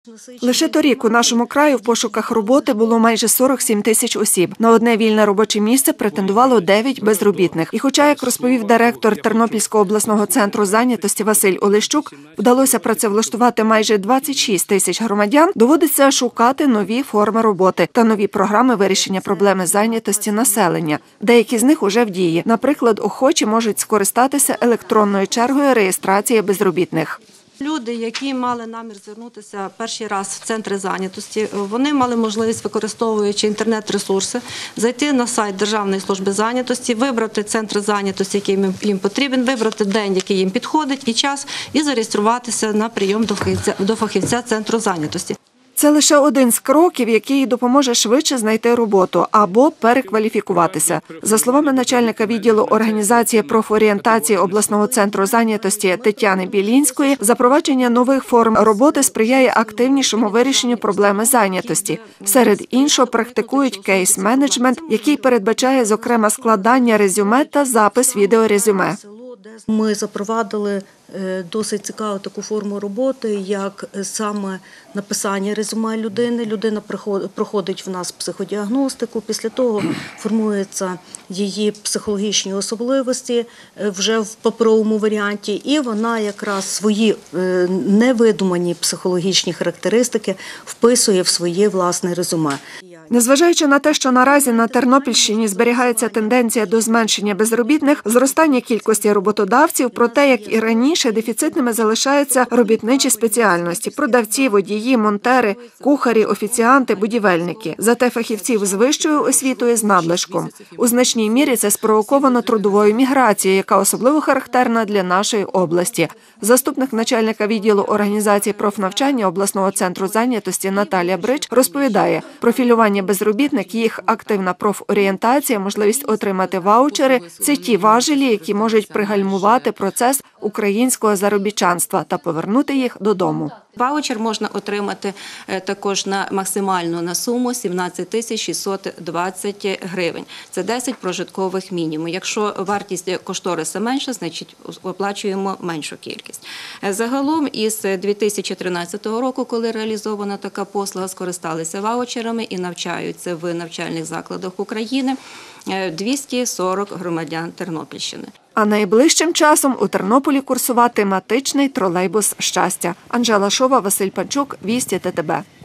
Лише торік у нашому краї в пошуках роботи було майже 47 тисяч осіб. На одне вільне робоче місце претендувало 9 безробітних. І хоча, як розповів директор Тернопільського обласного центру зайнятості Василь Олещук, вдалося працевлаштувати майже 26 тисяч громадян, доводиться шукати нові форми роботи та нові програми вирішення проблеми зайнятості населення. Деякі з них уже в дії. Наприклад, охочі можуть скористатися електронною чергою реєстрації безробітних. Люди, які мали намір звернутися перший раз в центри зайнятості, вони мали можливість, використовуючи інтернет-ресурси, зайти на сайт Державної служби зайнятості, вибрати центр зайнятості, який їм потрібен, вибрати день, який їм підходить, і час, і зареєструватися на прийом до фахівця центру зайнятості. Це лише один з кроків, який допоможе швидше знайти роботу або перекваліфікуватися. За словами начальника відділу організації профорієнтації обласного центру зайнятості Тетяни Білінської, запровадження нових форм роботи сприяє активнішому вирішенню проблеми зайнятості. Серед іншого практикують кейс-менеджмент, який передбачає, зокрема, складання резюме та запис відеорезюме. Ми запровадили досить цікаву таку форму роботи, як саме написання резюме людини. Людина проходить в нас психодіагностику, після того формуються її психологічні особливості вже в паперовому варіанті, і вона якраз свої невидумані психологічні характеристики вписує в своє власне резюме. Незважаючи на те, що наразі на Тернопільщині зберігається тенденція до зменшення безробітних, зростання кількості роботодавців, проте, як і раніше, дефіцитними залишаються робітничі спеціальності – продавці, водії, монтери, кухарі, офіціанти, будівельники. Зате фахівців з вищою освітою з надлишком. У значній мірі це спровоковано трудовою міграцією, яка особливо характерна для нашої області. Заступник начальника відділу організації профнавчання обласного центру зайнятості Наталія Брич розповідає, профілювання безробітних, їх активна профорієнтація, можливість отримати ваучери – це ті важелі, які можуть пригальмувати процес українського заробітчанства та повернути їх додому. Ваучер можна отримати також максимально на суму 17 тисяч 620 гривень. Це 10 прожиткових мінімумів. Якщо вартість кошториса менша, значить оплачуємо меншу кількість. Загалом із 2013 року, коли реалізована така послуга, скористалися ваучерами і навчаються в навчальних закладах України 240 громадян Тернопільщини. А найближчим часом у Тернополі курсуватиме тематичний тролейбус щастя. Анжела Шова, Василь Панчук, Вісті ТТБ.